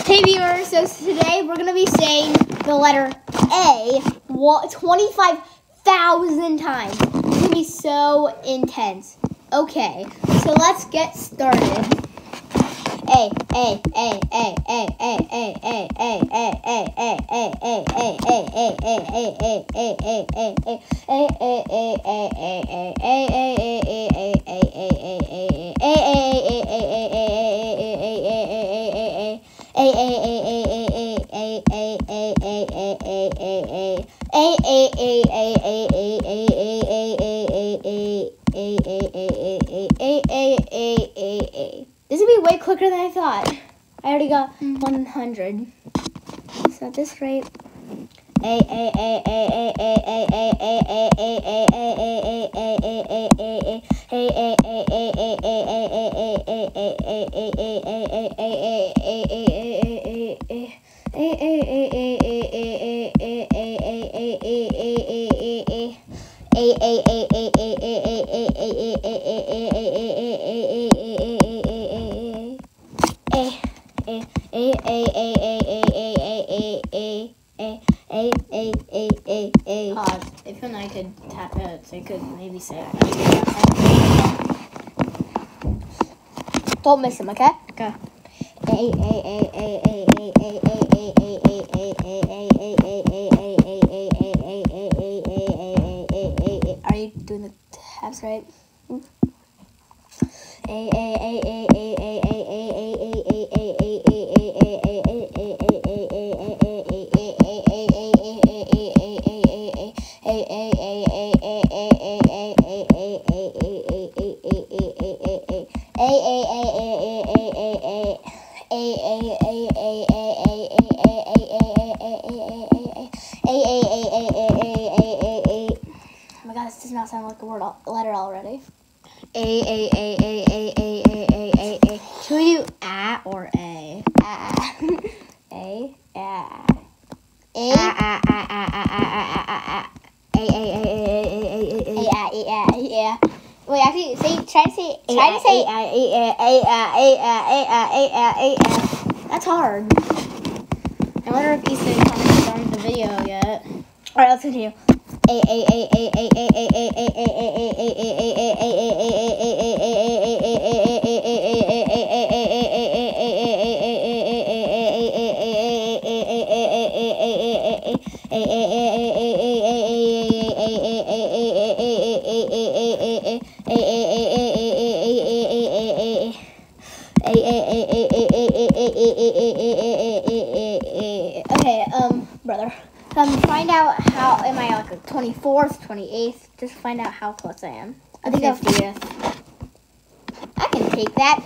Hey viewers, so today we're going to be saying the letter A 25,000 times. It's going to be so intense. Okay, so let's get started. A, A, A, A, A, A, A, A, A, A, A, A, A, A, This would be way quicker than I thought. I already got 100. So at this rate, Pause. If and I could tap out, so I could maybe say it. Don't miss him, okay? Okay. Are you doing the tabs right? Oh my god, this does not sound like a letter already. A. Should we do A or A? A. Yeah. Wait, actually, try to say. That's hard. I wonder if Ethan commented on the video yet. All right, let's continue. Okay, brother. Find out how, am I like 24th, 28th? Just find out how close I am. I think 50th. I can take that.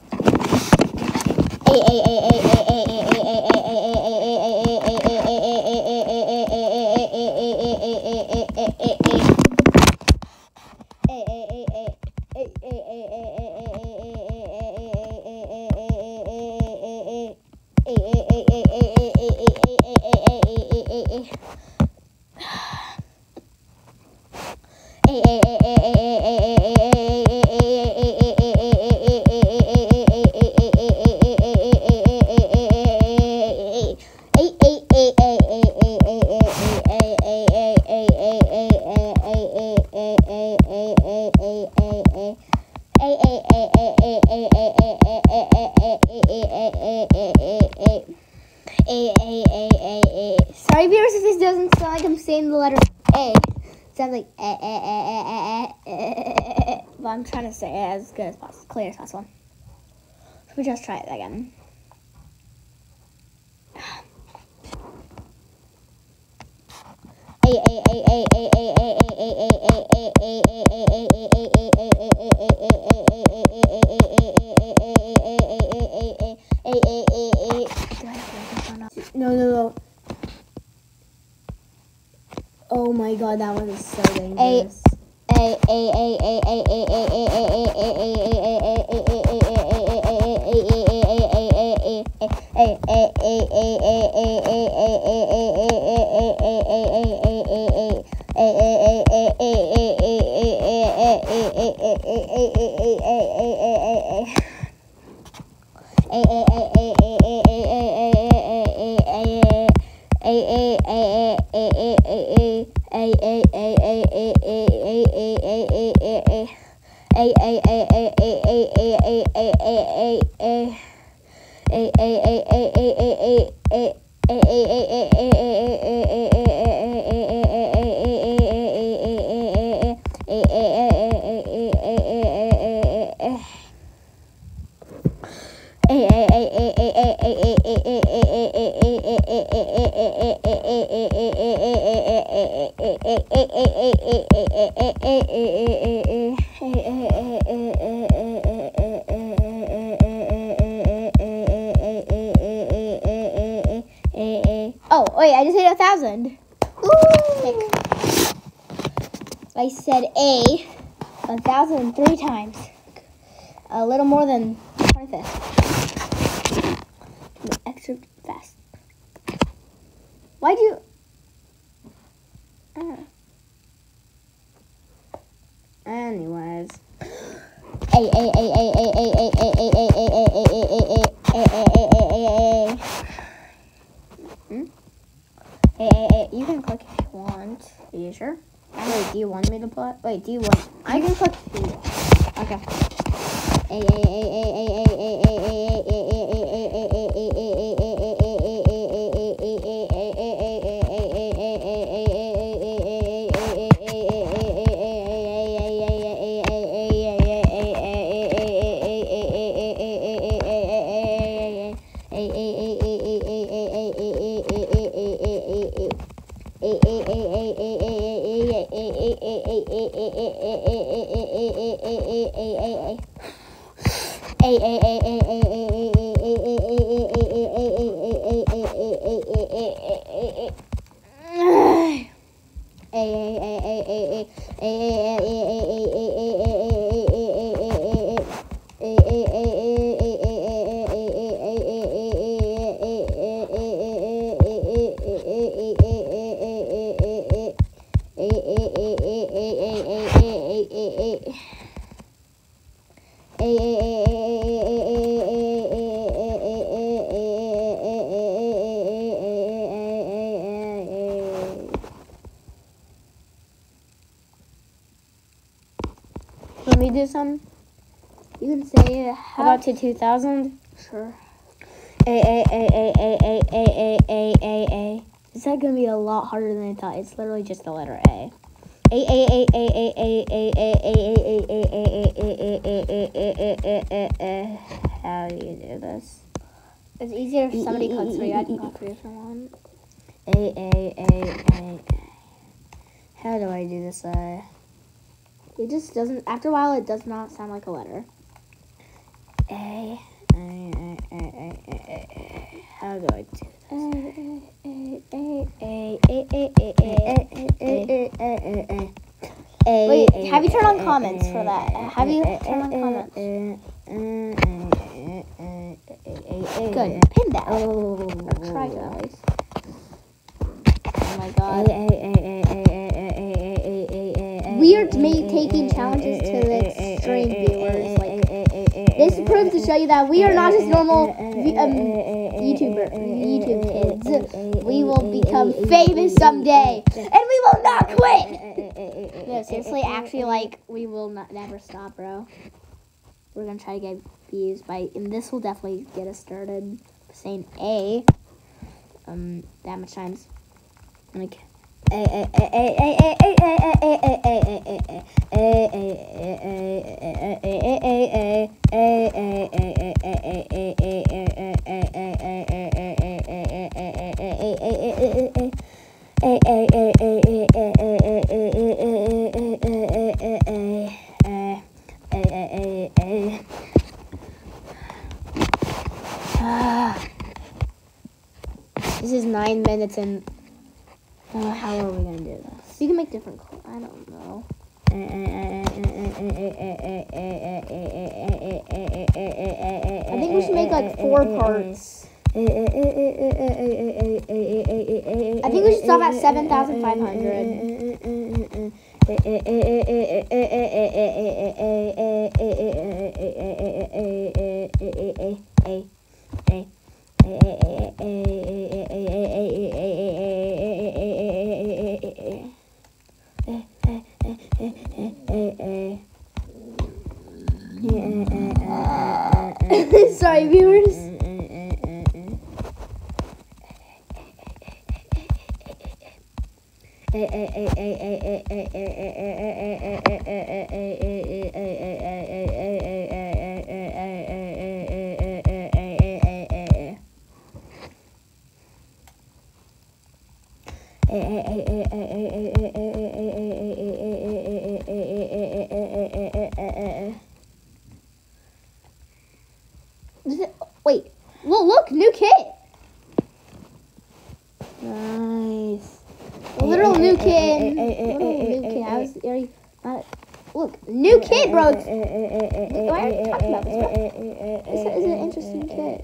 Sorry viewers if this doesn't sound like I'm saying the letter A. It sounds like but I'm trying to say it as good as possible, clear as possible. So we just try it again. No. Oh my god, that one is so dangerous. Oh, wait, I just hit 1,000. I said 1,003 times. A little more than 25th. Extra fast. Why'd you... Anyways. You can click if you want. Are you sure? Wait, do you want me to play? Wait, do you want... I can click if you want. Okay. Let me do some. You can say how about to 2,000? Sure. Is that gonna be a lot harder than I thought? It's literally just the letter A. How do you do this? It's easier if somebody clicks for you. I can click for you if I want. How do I do this? It just doesn't. After a while, it does not sound like a letter. How do I do this? Wait, have you turned on comments for that? Have you turned on comments? Good. Pin that. Or try guys. Oh my god. We are taking challenges to the extreme viewers. Like, this proves to show you that we are not just normal YouTube kids. We will become famous someday, and we will not quit. No, seriously, actually, like, we will never stop, bro. We're gonna try to get views and this will definitely get us started. Saying A, that much times, like. This is 9 minutes and how are we gonna do this? You can make different. I don't know. I think we should make like 4 parts. I think we should stop at 7,500. sorry, viewers. Wait, look, new kit. Nice. Literal new kit. Literal new kit. I was already. Look, new kit, bro. Why are you talking about this, bro? This is an interesting kit.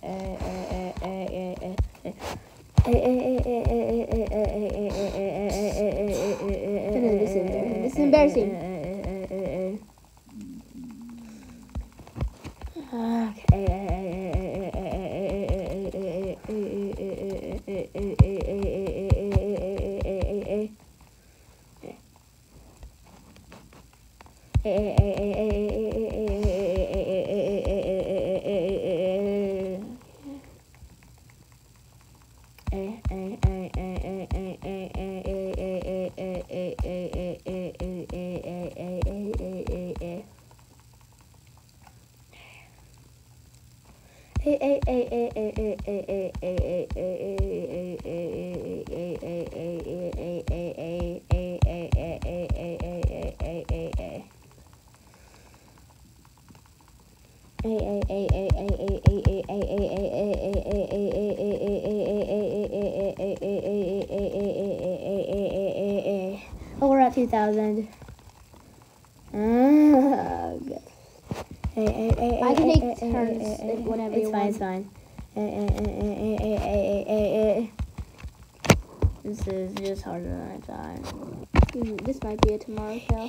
This is embarrassing. Oh, we're at 2,000. Good. I can take turns whenever you want. It's fine. This is just harder than I thought. This might be a tomorrow show.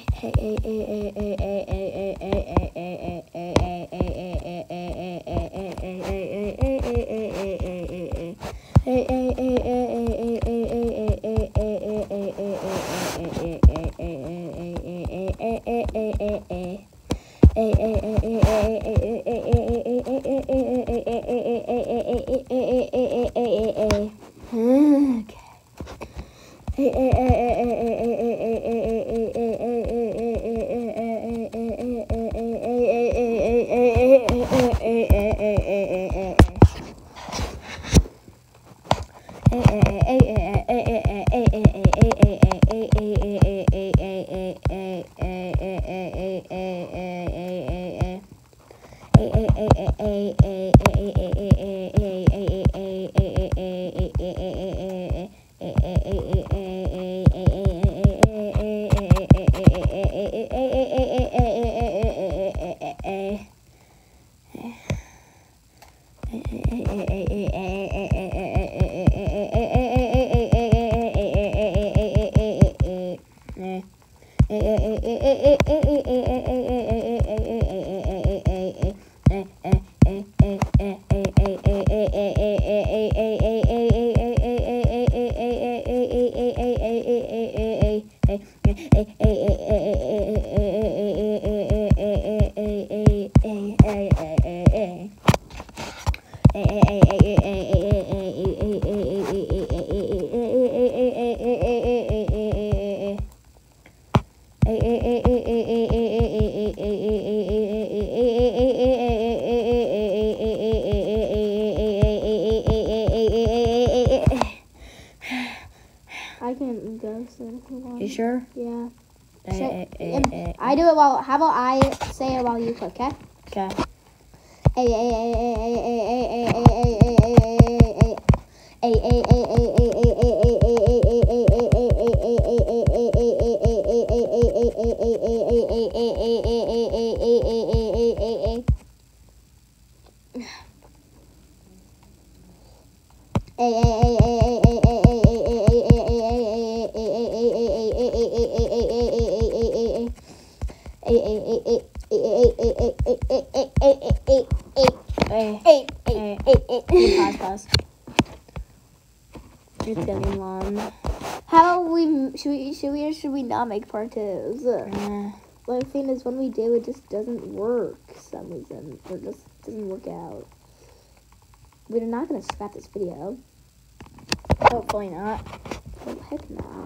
I can go soon if you want. You sure? Yeah. I do it while. How about I say it while you click? Okay. Okay. Pause. It's getting long. How about we should we or should we not make part twos? The thing is, when we do, it just doesn't work for some reason. We're just doesn't work out. We're not gonna scrap this video. Hopefully not. Oh, heck no.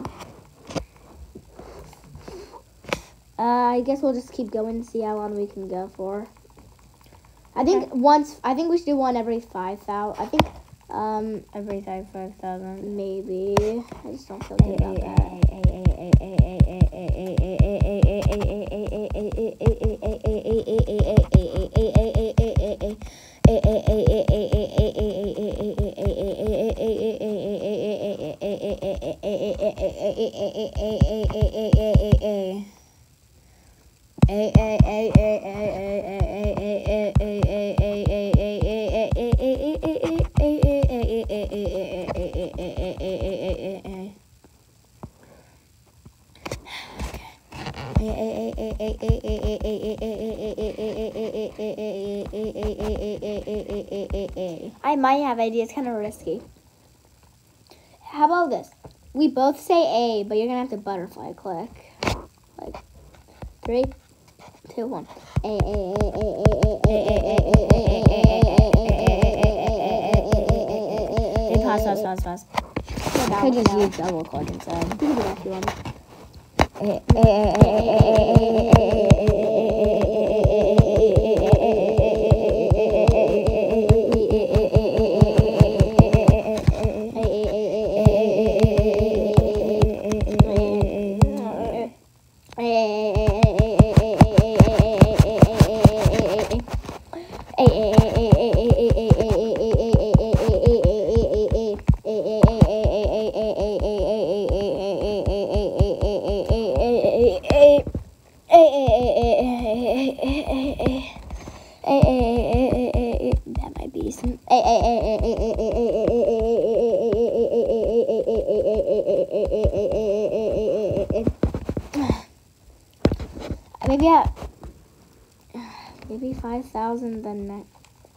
I guess we'll just keep going and see how long we can go for. I think we should do one every 5,000. I think Every 5,000. maybe. I just don't feel good about that. I might have ideas. Kind of risky. How about this? We both say A, but you're gonna have to butterfly click. Like 3, 2, 1. Pause. Could just use double click instead. You can do that if you want. That might be some. Maybe 5,000 then next.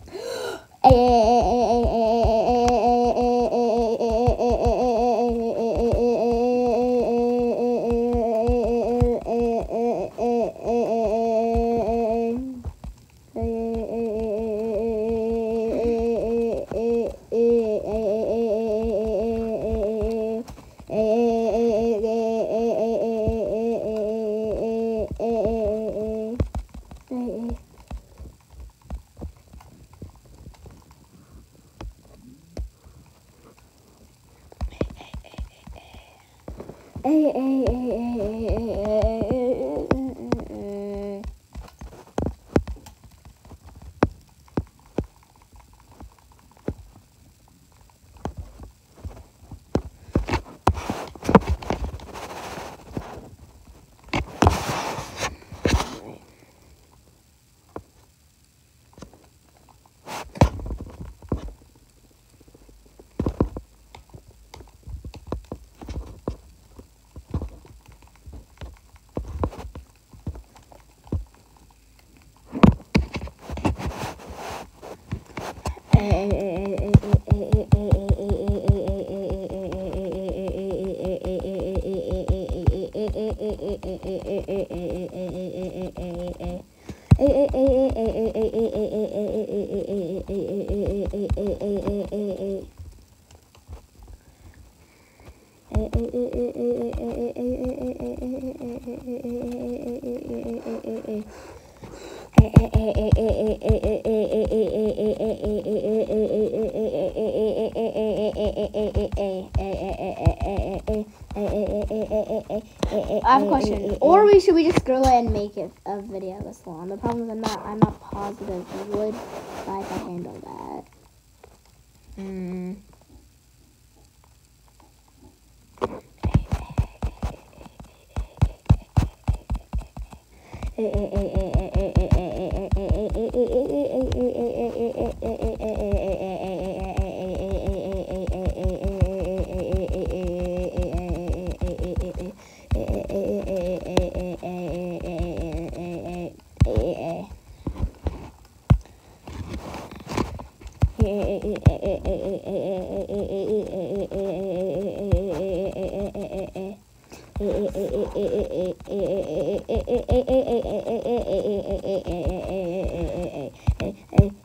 I have a question. Or should we just scroll it and make it a video this long? The problem is I'm not positive would I can handle that.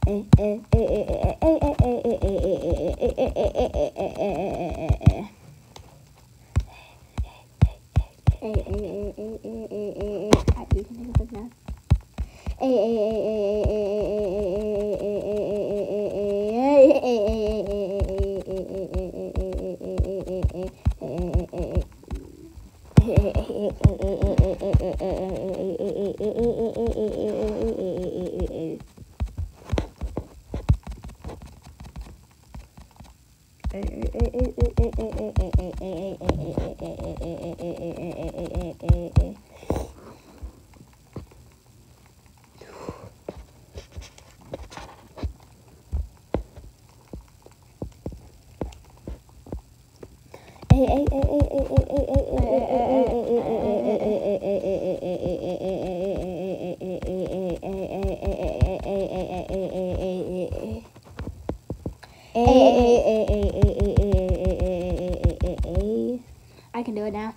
I can do it now.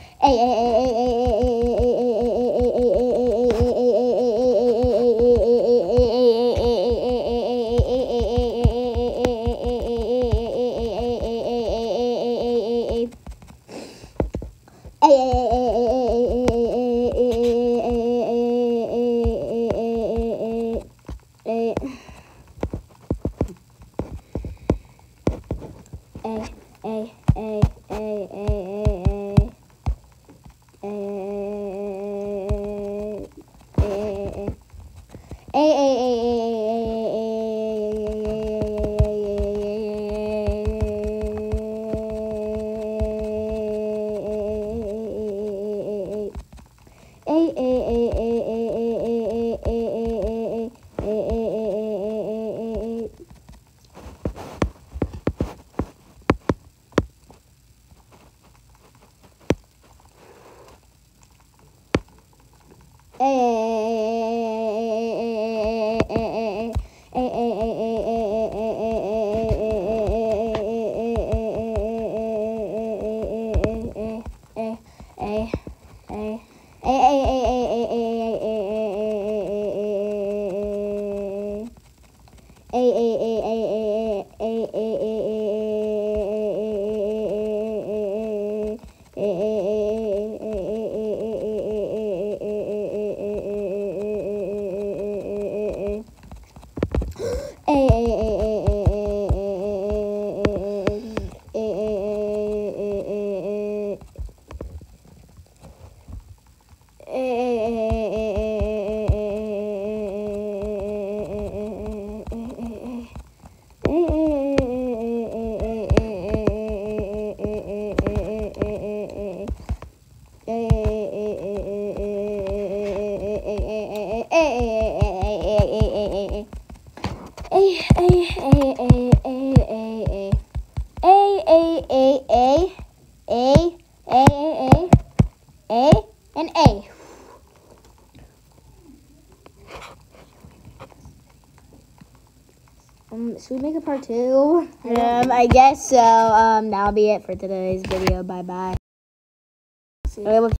Should we make a part 2? I guess so. That'll be it for today's video. Bye bye.